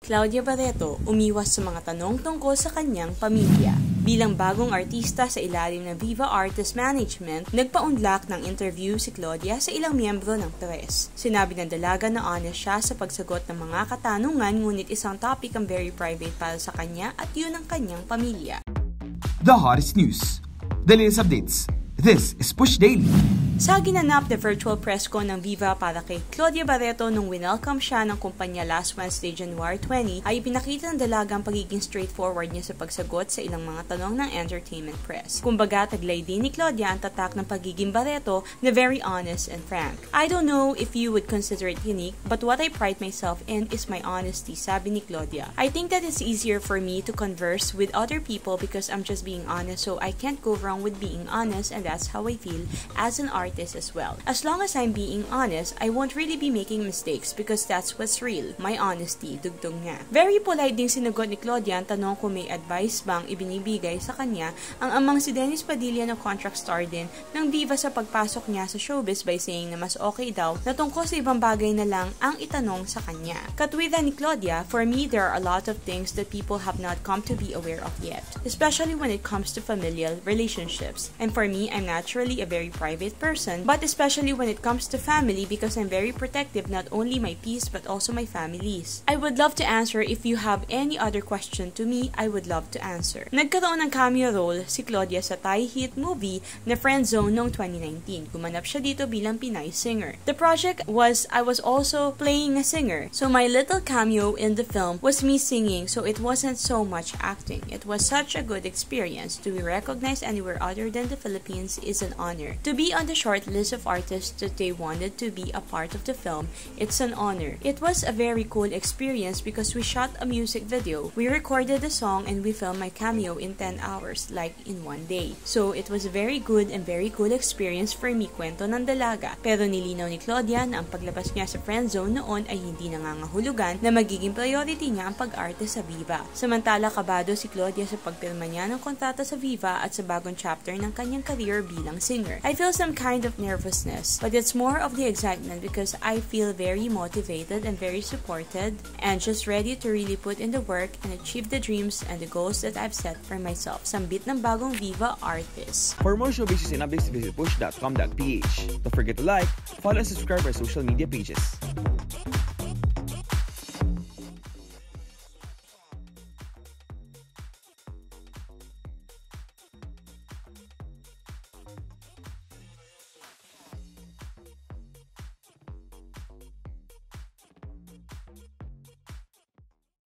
Claudia Barreto umiwas sa mga tanong tungkol sa kanyang pamilya. Bilang bagong artista sa ilalim ng Viva Artist Management, nagpaunlak ng interview si Claudia sa ilang miyembro ng press. Sinabi ng dalaga na honest siya sa pagsagot ng mga katanungan, ngunit isang topic ang very private para sa kanya at yun ang kanyang pamilya. The hottest news, the latest updates. This is Push Daily. Sa ginanap na virtual press con ng Viva para kay Claudia Barreto nung winelcome siya ng kumpanya last Wednesday, January 20, ay pinakita ng dalagang pagiging straightforward niya sa pagsagot sa ilang mga tanong ng entertainment press. Kumbaga, taglay din ni Claudia ang tatak ng pagiging Barreto na very honest and frank. I don't know if you would consider it unique, but what I pride myself in is my honesty, sabi ni Claudia. I think that it's easier for me to converse with other people because I'm just being honest, so I can't go wrong with being honest, and that's how I feel as an artist as well. As long as I'm being honest, I won't really be making mistakes because that's what's real. My honesty, dugtong niya. Very polite ding sinagot ni Claudia ang tanong kung may advice bang ibinibigay sa kanya ang amang si Dennis Padilla na contract star din ng Viva sa pagpasok niya sa showbiz by saying na mas okay daw na tungkol sa ibang bagay na lang ang itanong sa kanya. Katwiran ni Claudia, for me, there are a lot of things that people have not come to be aware of yet, especially when it comes to familial relationships. And for me, I'm naturally a very private person, but especially when it comes to family because I'm very protective, not only my peace but also my family's. I would love to answer. If you have any other question to me, I would love to answer. Nagkaroon ng cameo role si Claudia sa Thai hit movie na Friend Zone noong 2019. Gumanap siya dito bilang Pinay singer. The project was I was also playing a singer. So my little cameo in the film was me singing, so it wasn't so much acting. It was such a good experience. To be recognized anywhere other than the Philippines is an honor. To be on the short list of artists that they wanted to be a part of the film, it's an honor. It was a very cool experience because we shot a music video. We recorded the song and we filmed my cameo in 10 hours, like in one day. So it was a very good and very cool experience for me, kwento ng dalaga. Pero nilinaw ni Claudia na ang paglabas niya sa friend zone noon ay hindi nangangahulugan na magiging priority niya ang pag-arte sa Viva. Samantala, kabado si Claudia sa pagpirma niya ng kontrata sa Viva at sa bagong chapter ng kanyang career bilang singer. I feel some kind of nervousness, but it's more of the excitement because I feel very motivated and very supported and just ready to really put in the work and achieve the dreams and the goals that I've set for myself. Sambit ng bagong Viva artist. For more showbiz and updates, visit push.com.ph. Don't forget to like, follow, and subscribe our social media pages.